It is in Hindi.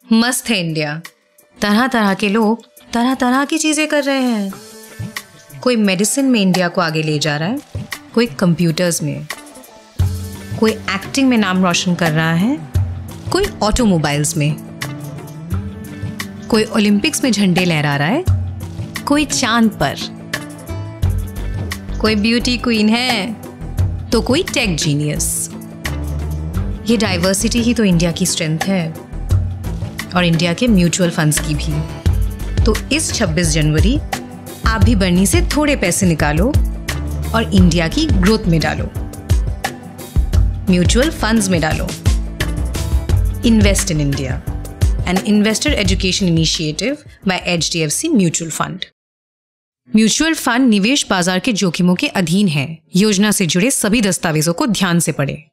मस्त है इंडिया। तरह तरह के लोग तरह तरह की चीजें कर रहे हैं। कोई मेडिसिन में इंडिया को आगे ले जा रहा है, कोई कंप्यूटर्स में, कोई एक्टिंग में नाम रोशन कर रहा है, कोई ऑटोमोबाइल्स में, कोई ओलंपिक्स में झंडे लहरा रहा है, कोई चांद पर, कोई ब्यूटी क्वीन है तो कोई टेक जीनियस। ये डाइवर्सिटी ही तो इंडिया की स्ट्रेंथ है, और इंडिया के म्यूचुअल फंड्स की भी। तो इस 26 जनवरी आप भी बर्नी से थोड़े पैसे निकालो और इंडिया की ग्रोथ में डालो, म्यूचुअल फंड्स में डालो। Invest in India, an investor education initiative by HDFC mutual fund. Mutual fund निवेश बाजार के जोखिमों के अधीन है। योजना से जुड़े सभी दस्तावेजों को ध्यान से पढ़ें।